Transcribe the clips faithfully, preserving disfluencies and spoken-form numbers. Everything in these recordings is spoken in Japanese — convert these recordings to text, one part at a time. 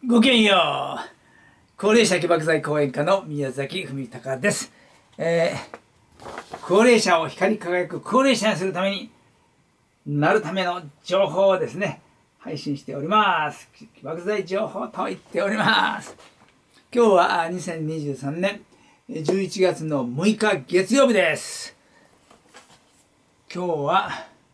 ごきげんよう。高齢者起爆剤講演家の宮崎文隆です。えー、高齢者を光り輝く高齢者にするためになるための情報をですね、配信しております。起爆剤情報と言っております。今日はにせんにじゅうさんねんじゅういちがつのむいか月曜日です。今日は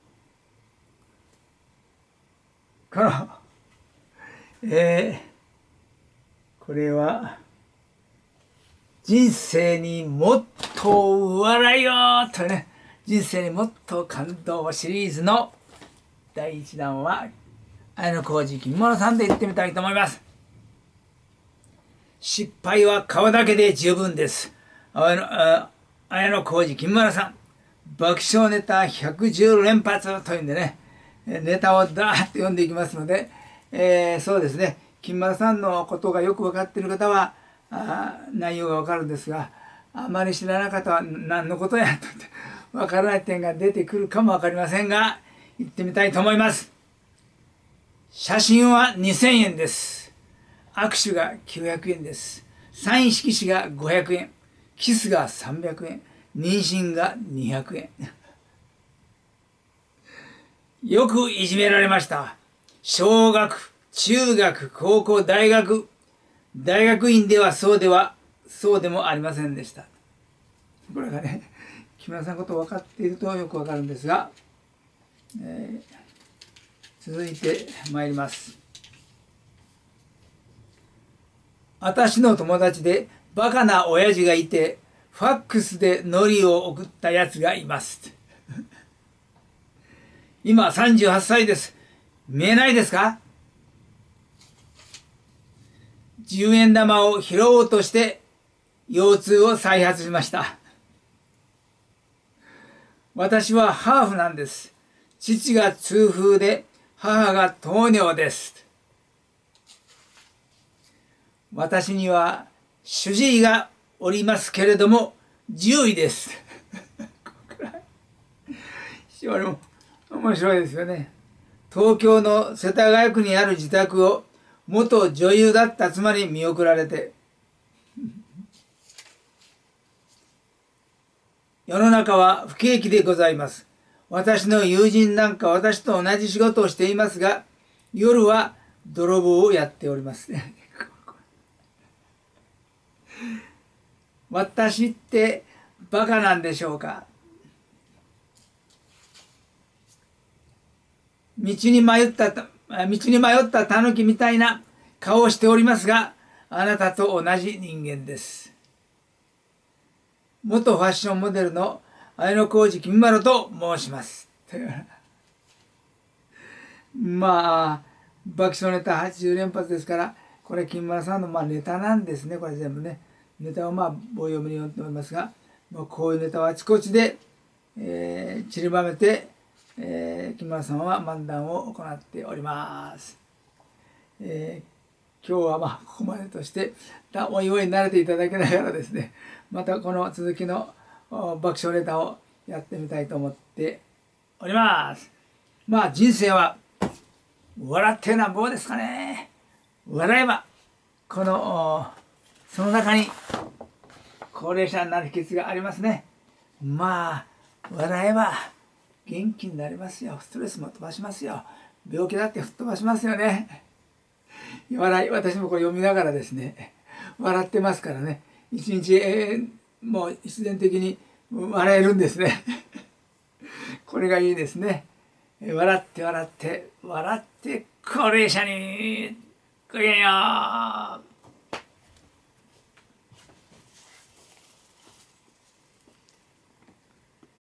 このえーこれは人生にもっと笑いをとね、人生にもっと感動をシリーズのだいいちだんは綾小路きみまろさんで言ってみたいと思います。失敗は顔だけで十分です。綾小路きみまろさん、爆笑ネタひゃくじゅうれんぱつというんでね、ネタをダーッと読んでいきますので、えー、そうですね、金丸さんのことがよく分かっている方はあ内容が分かるんですが、あまり知らない方は何のことやと分からない点が出てくるかも分かりませんが、行ってみたいと思います。写真はにせんえんです。握手がきゅうひゃくえんです。サイン色紙がごひゃくえん、キスがさんびゃくえん、妊娠がにひゃくえん。よくいじめられました。小学、中学、高校、大学、大学院ではそうでは、そうでもありませんでした。これがね、木村さんのことを分かっているとよく分かるんですが、えー、続いてまいります。私の友達でバカな親父がいて、ファックスでノリを送ったやつがいます。今さんじゅうはっさいです。見えないですか？じゅうえん玉を拾おうとして腰痛を再発しました。私はハーフなんです。父が痛風で母が糖尿です。私には主治医がおりますけれども獣医です。非常に面白いですよね。東京の世田谷区にある自宅を元女優だった妻に見送られて、世の中は不景気でございます。私の友人なんか私と同じ仕事をしていますが、夜は泥棒をやっておりますね。私ってバカなんでしょうか。道に迷った道に迷ったタヌキみたいな顔をしておりますが、あなたと同じ人間です。元ファッションモデルの綾小路きみまろと申します。まあ爆笑ネタはちじゅうれんぱつですから、これきみまろさんのまあネタなんですね。これ全部ね、ネタをまあ棒読みに読んでおりますが、もうこういうネタはあちこちで、えー、散りばめて、えー、木村さんは漫談を行っております。えー、今日はまあここまでとして、おいおい慣れていただきながらですね、またこの続きの爆笑ネタをやってみたいと思っております。まあ人生は笑ってなんぼですかね。笑えばこのその中に高齢者になる秘訣がありますね。まあ笑えば元気になりますよ。ストレスも飛ばしますよ。病気だって吹っ飛ばしますよね。笑い、私もこれ読みながらですね、笑ってますからね、一日、えー、もう必然的に笑えるんですね。これがいいですね。笑って笑って笑って高齢者にごきげんよう。